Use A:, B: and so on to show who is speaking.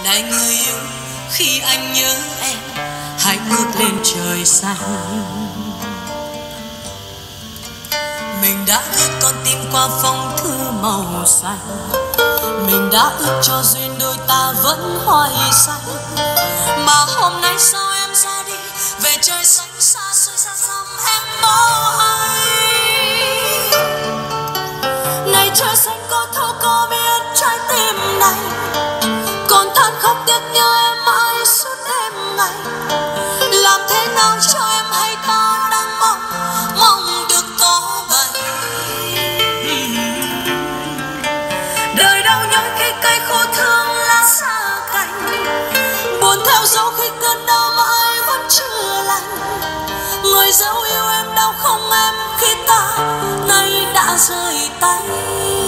A: này người yêu, khi anh nhớ em hãy ngước lên trời xanh. Mình đã ước con tim qua phong thư màu xanh, mình đã ước cho duyên đôi ta vẫn hoài xanh. Mà hôm nay sao em ra đi, về trời xanh xa xôi xa xăm em bỏ ai. Này trời xanh có thấu có biết trái tim này, còn than khóc tiếc nhớ em mãi suốt đêm ngày. Làm thế nào cho em hay ta đang mong được tỏ bày. Đời đau nhói khi cây khô thương lá xa cành, buồn theo dấu khi cơn đau mãi vẫn chưa lành. Người dấu yêu em đau không em khi ta nay đã rời tay.